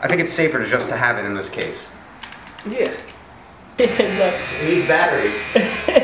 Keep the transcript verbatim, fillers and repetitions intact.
I think it's safer to just to have it in this case. Yeah. Exactly. It needs batteries.